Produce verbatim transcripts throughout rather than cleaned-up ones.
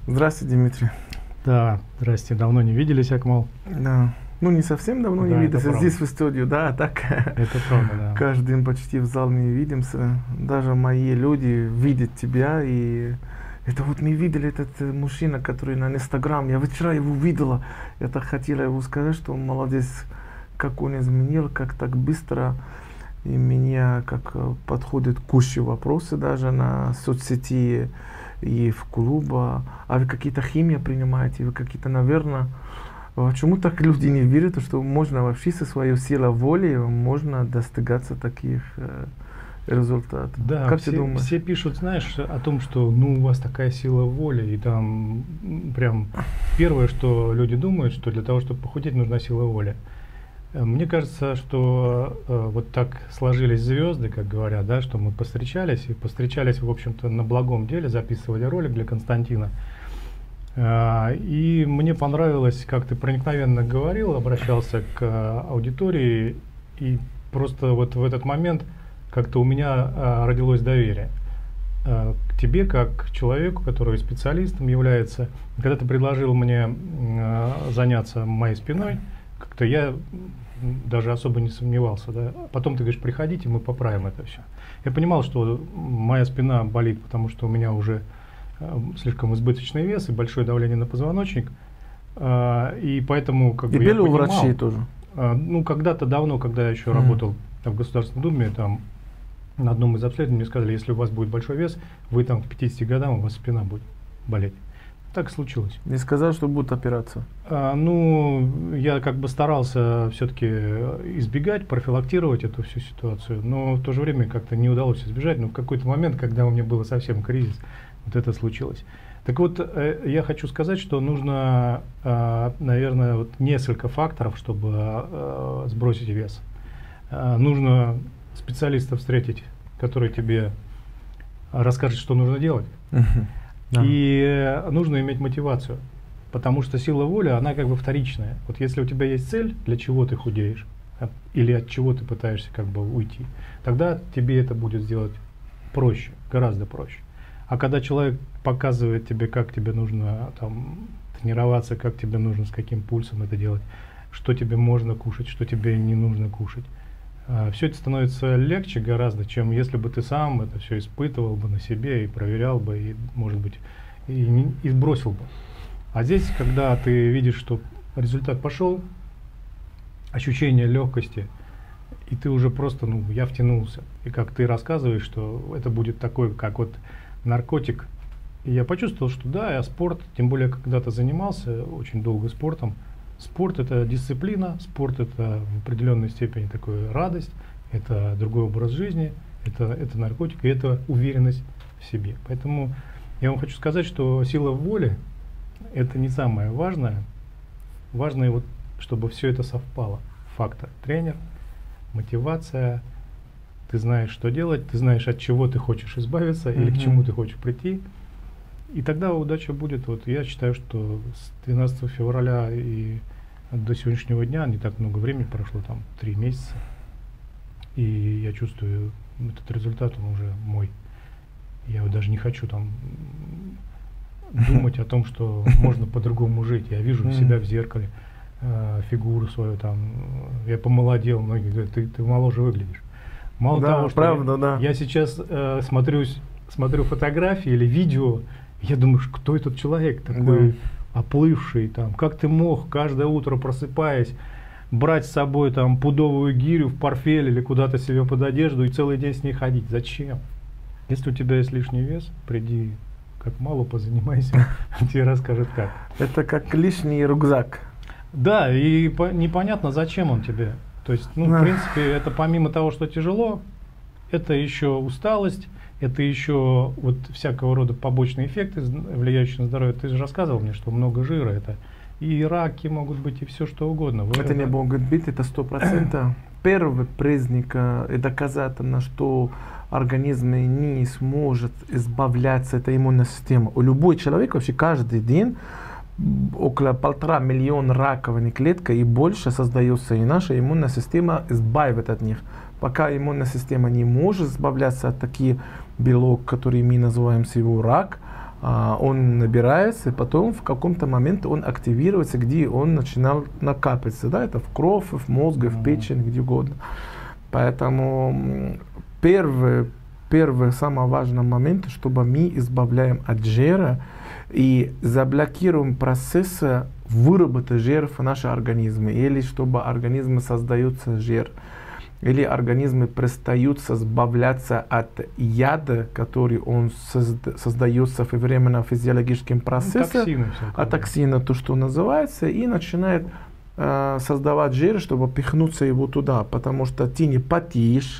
Здравствуйте, Дмитрий. Да, здрасте, давно не виделись, Акмал. Да. Ну, не совсем давно да, не виделись, здесь в студию, да, так. Это правда, да. Каждый день почти в зал не видимся. Даже мои люди видят тебя, и это вот мы видели этот мужчина, который на Инстаграм, я вчера его видела, я так хотела его сказать, что он молодец, как он изменил, как так быстро, и меня как подходит куча вопросы даже на соцсети и в клуба, а вы какие-то химии принимаете, вы какие-то, наверное, почему так люди не верят, что можно вообще со своей силой воли можно достигаться таких э, результатов? Да, как все, ты думаешь? Все пишут, знаешь, о том, что ну у вас такая сила воли, и там прям первое, что люди думают, что для того, чтобы похудеть, нужна сила воли. Мне кажется, что э, вот так сложились звезды, как говорят, да, что мы повстречались, и повстречались, в общем-то, на благом деле, записывали ролик для Константина. Э, и мне понравилось, как ты проникновенно говорил, обращался к э, аудитории, и просто вот в этот момент как-то у меня э, родилось доверие э, к тебе, как к человеку, который специалистом является. Когда ты предложил мне э, заняться моей спиной, как-то я даже особо не сомневался, да. Потом ты говоришь, приходите, мы поправим это все. Я понимал, что моя спина болит, потому что у меня уже э, слишком избыточный вес и большое давление на позвоночник, э, и поэтому как и бы я понимал, у врачей тоже. Э, ну когда-то давно, когда я еще mm. работал в Государственной Думе, там на одном из обследований мне сказали, если у вас будет большой вес, вы там к пятидесяти годам у вас спина будет болеть. Так случилось. Не сказал, что будет операция? А, ну, я как бы старался все-таки избегать, профилактировать эту всю ситуацию, но в то же время как-то не удалось избежать. Но в какой-то момент, когда у меня был совсем кризис, вот это случилось. Так вот, э, я хочу сказать, что нужно, э, наверное, вот несколько факторов, чтобы э, сбросить вес. Э, нужно специалиста встретить, который тебе расскажет, что нужно делать. Да. И нужно иметь мотивацию, потому что сила воли, она как бы вторичная. Вот если у тебя есть цель, для чего ты худеешь, от, или от чего ты пытаешься как бы уйти, тогда тебе это будет сделать проще, гораздо проще. А когда человек показывает тебе, как тебе нужно там тренироваться, как тебе нужно, с каким пульсом это делать, что тебе можно кушать, что тебе не нужно кушать, все это становится легче гораздо, чем если бы ты сам это все испытывал бы на себе и проверял бы, и, может быть, и, и сбросил бы. А здесь, когда ты видишь, что результат пошел, ощущение легкости, и ты уже просто, ну, я втянулся. И как ты рассказываешь, что это будет такой, как вот наркотик. И я почувствовал, что да, я спорт, тем более когда-то занимался очень долго спортом. Спорт — это дисциплина, спорт — это в определенной степени такая радость, это другой образ жизни, это, это наркотик, и это уверенность в себе. Поэтому я вам хочу сказать, что сила воли — это не самое важное. Важно, вот, чтобы все это совпало. Фактор: тренер, мотивация, ты знаешь, что делать, ты знаешь, от чего ты хочешь избавиться, mm-hmm. или к чему ты хочешь прийти. И тогда удача будет. Вот я считаю, что с двенадцатого февраля и до сегодняшнего дня не так много времени прошло, там три месяца. И я чувствую, этот результат, он уже мой. Я вот даже не хочу там думать о том, что можно по-другому жить. Я вижу себя в зеркале, э, фигуру свою там. Я помолодел, многие говорят, ты, ты моложе выглядишь. Мало да, того, что правда, я, да. я сейчас э, смотрюсь, смотрю фотографии или видео, я думаю, кто этот человек такой, да. оплывший, там, как ты мог каждое утро, просыпаясь, брать с собой там пудовую гирю в портфель или куда-то себе под одежду и целый день с ней ходить? Зачем? Если у тебя есть лишний вес, приди как мало позанимайся, тебе расскажут как. Это как лишний рюкзак. Да, и по непонятно, зачем он тебе. То есть, ну, в принципе, это помимо того, что тяжело, это еще усталость, это еще вот всякого рода побочные эффекты, влияющие на здоровье. Ты же рассказывал мне, что много жира, это и раки могут быть, и все что угодно. Вы это, это не могут быть, это сто процентов. Первый признак и доказательно, что организм не сможет избавляться от иммунной системы. У любой человек вообще каждый день около полтора миллиона раковых клеток и больше создается, и наша иммунная система избавит от них. Пока иммунная система не может избавляться от таких белок, которые мы называем его рак, а, он набирается, и потом в каком-то моменте он активируется, где он начинал накапливаться, да, это в кровь, в мозг, в печень, где угодно. Поэтому первый, первый самый важный момент, чтобы мы избавляем от жира и заблокируем процессы выработки жира в нашем организме, или чтобы организм создается жир, или организмы перестают избавляться от яда, который он созда создается во время физиологическим процессом, токсины, а токсина, то, что называется, и начинает э, создавать жир, чтобы пихнуться его туда, потому что ты не потеешь,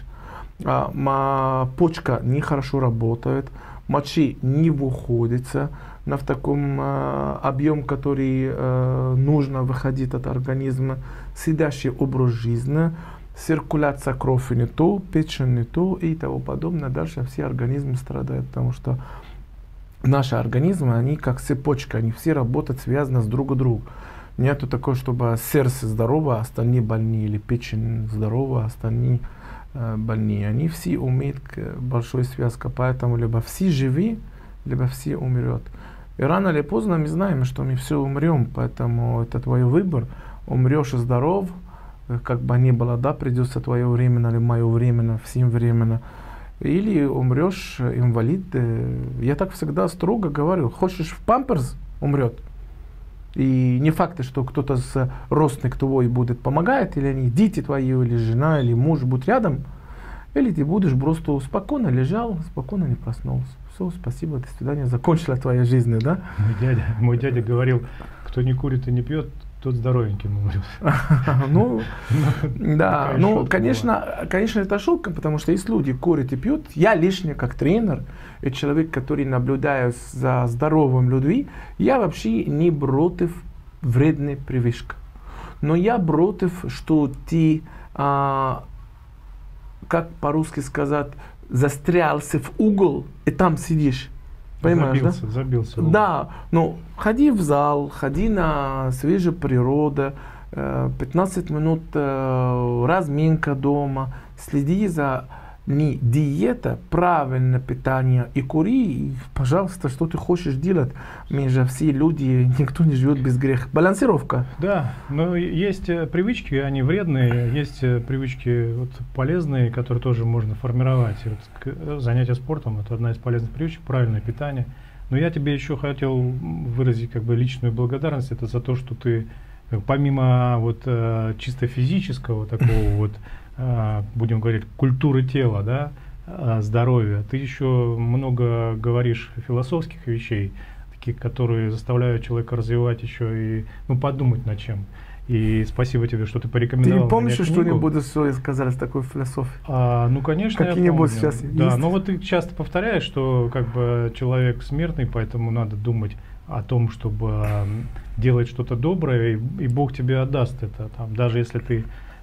а, почка не хорошо работает, мочи не выходится на в таком э, объем, который э, нужно выходить от организма, сидящий образ жизни, циркуляция крови не то, печень не то и тому подобное. Дальше все организмы страдают, потому что наши организмы, они как цепочка, они все работают связаны с друг другом. Нету такого, чтобы сердце здорово, а остальные больные, или печень здорова, а остальные э, больные. Они все умеют большой связкой, поэтому либо все живы, либо все умрет. И рано или поздно мы знаем, что мы все умрем, поэтому это твой выбор. Умрешь и здоров, как бы ни было, да, придется твое время или мое время, всем временно. Или умрешь инвалид. Я так всегда строго говорю, хочешь в памперс, умрет. И не факт, что кто-то с родственник твой будет помогать, или они, дети твои, или жена, или муж будут рядом, или ты будешь просто спокойно лежал, спокойно не проснулся. Все, спасибо, до свидания, закончила твоя жизнь, да? Мой дядя, мой дядя говорил, кто не курит и не пьет, тот здоровеньким умрет. Ну, да, ну, конечно, конечно, это шутка, потому что если люди курят и пьют, я лишний как тренер, и человек, который наблюдает за здоровым людьми, я вообще не против вредной привычки. Но я против, что ты, а, как по-русски сказать, застрялся в угол и там сидишь. Понимаешь, забился, да? Забился. Да, ну, ходи в зал, ходи на свежую природу, пятнадцать минут разминка дома, следи за не диета, правильное питание и кури, и, пожалуйста, что ты хочешь делать. Мы же все люди, никто не живет без греха. Балансировка. Да, но есть привычки, они вредные, есть привычки вот, полезные, которые тоже можно формировать. Вот, занятие спортом – это одна из полезных привычек, правильное питание. Но я тебе еще хотел выразить как бы личную благодарность, это за то, что ты помимо вот чисто физического такого вот, будем говорить, культуры тела, да, здоровья, ты еще много говоришь философских вещей, таких, которые заставляют человека развивать еще и, ну, подумать над чем. И спасибо тебе, что ты порекомендовал. Ты не помнишь что-нибудь, что сказали с такой философией? А, ну, конечно, какие-нибудь сейчас есть? Да, но вот ты часто повторяешь, что как бы человек смертный, поэтому надо думать о том, чтобы делать что-то доброе, и, и Бог тебе отдаст это, там, даже если ты,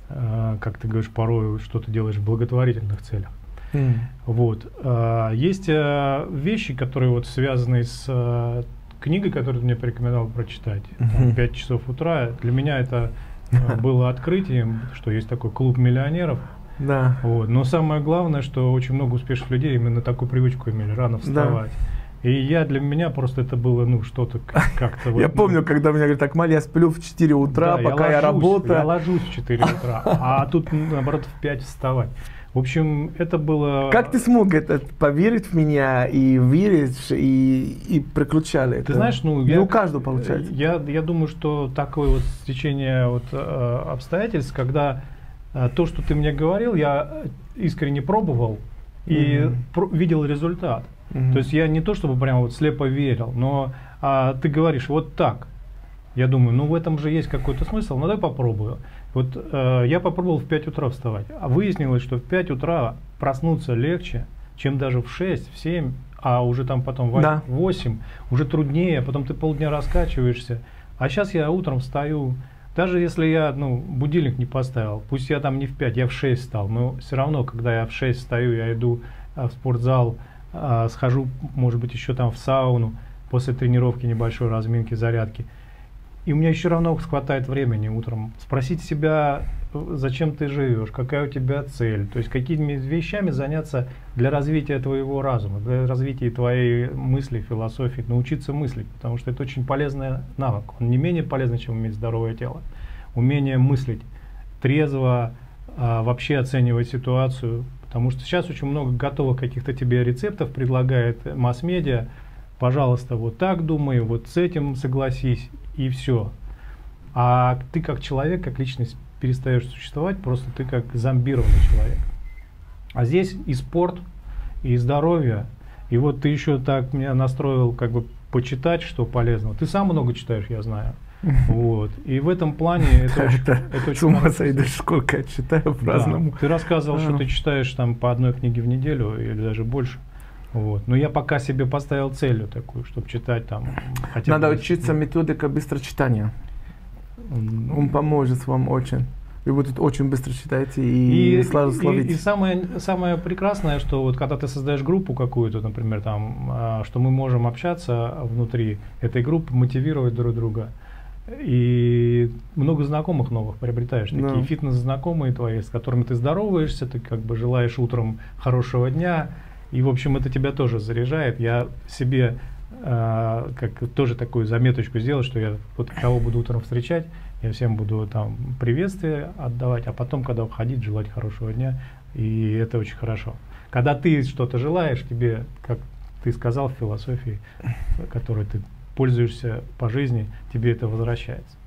э, как ты говоришь, порой что-то делаешь в благотворительных целях. Mm. Вот. Э, есть э, вещи, которые вот связаны с э, книгой, которую ты мне порекомендовал прочитать, mm-hmm. «Пять часов утра». Для меня это э, было открытием, что есть такой клуб миллионеров. Да. Вот. Но самое главное, что очень много успешных людей именно такую привычку имели, рано вставать. Да. И я, для меня просто это было, ну, что-то как-то... Я помню, когда мне говорят, так, Маль, я сплю в четыре утра, пока я работаю. Я ложусь в четыре утра, а тут, наоборот, в пять вставать. В общем, это было... Как ты смог это поверить в меня и верить, и, и приключали это? Ты знаешь, ну... Не у каждого получается. Я, я думаю, что такое вот стечение вот, обстоятельств, когда то, что ты мне говорил, я искренне пробовал и mm-hmm. видел результат. Mm-hmm. То есть я не то чтобы прямо вот слепо верил, но а, ты говоришь вот так. Я думаю, ну в этом же есть какой-то смысл, ну дай попробую. Вот э, я попробовал в пять утра вставать, а выяснилось, что в пять утра проснуться легче, чем даже в шесть, в семь, а уже там потом в да. восемь, уже труднее, потом ты полдня раскачиваешься. А сейчас я утром встаю, даже если я ну, будильник не поставил, пусть я там не в пять, я в шесть встал, но все равно, когда я в шесть встаю, я иду в спортзал, Uh, схожу, может быть, еще там в сауну после тренировки, небольшой разминки, зарядки. И у меня еще равно хватает времени утром спросить себя, зачем ты живешь, какая у тебя цель, то есть какими вещами заняться для развития твоего разума, для развития твоей мысли, философии, научиться мыслить, потому что это очень полезный навык. Он не менее полезный, чем иметь здоровое тело. Умение мыслить трезво, а, вообще оценивать ситуацию, потому что сейчас очень много готовых каких-то тебе рецептов предлагает масс-медиа. Пожалуйста, вот так думай, вот с этим согласись, и все. А ты как человек, как личность перестаешь существовать, просто ты как зомбированный человек. А здесь и спорт, и здоровье, и вот ты еще так меня настроил как бы почитать, что полезного. Ты сам много читаешь, я знаю. Вот. И в этом плане это очень, Это это очень с ума хорошо. сойдешь, сколько я читаю по-разному. Да. Ты рассказывал, что Да. ты читаешь там по одной книге в неделю или даже больше. Вот. Но я пока себе поставил целью такую, чтобы читать там хотя бы... Надо десять учиться минут. методика быстрочитания. М, Он поможет вам очень. Вы будете очень быстро читаете и, И, сразу и- словить. и самое, самое прекрасное, что вот когда ты создаешь группу какую-то, например, там, а, что мы можем общаться внутри этой группы, мотивировать друг друга. И много знакомых новых приобретаешь, Да. такие фитнес-знакомые твои, с которыми ты здороваешься, ты как бы желаешь утром хорошего дня, и, в общем, это тебя тоже заряжает. Я себе а, как тоже такую заметочку сделал, что я вот кого буду утром встречать, я всем буду там приветствие отдавать, а потом, когда уходить, желать хорошего дня, и это очень хорошо. Когда ты что-то желаешь, тебе, как ты сказал в философии, которой ты пользуешься по жизни, тебе это возвращается.